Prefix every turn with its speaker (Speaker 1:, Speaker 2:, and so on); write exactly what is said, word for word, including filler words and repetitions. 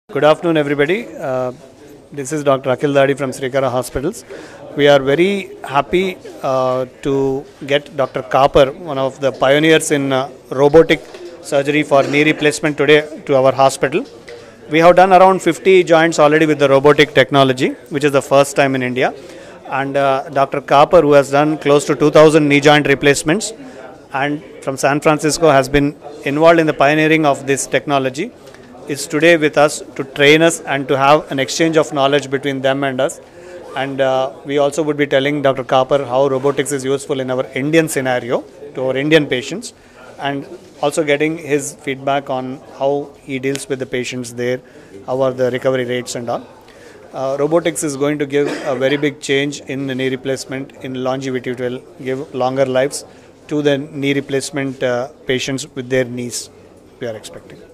Speaker 1: Good afternoon, everybody. Uh, this is Doctor Akhil Dadi from Srikara Hospitals. We are very happy uh, to get Doctor Kapar, one of the pioneers in uh, robotic surgery for knee replacement today, to our hospital. We have done around fifty joints already with the robotic technology, which is the first time in India. And uh, Doctor Kapar, who has done close to two thousand knee joint replacements and from San Francisco has been involved in the pioneering of this technology, is today with us to train us and to have an exchange of knowledge between them and us. And uh, we also would be telling Doctor Kapar how robotics is useful in our Indian scenario to our Indian patients, and also getting his feedback on how he deals with the patients there, how are the recovery rates and all. Uh, robotics is going to give a very big change in the knee replacement, in longevity. It will give longer lives to the knee replacement uh, patients with their knees, we are expecting.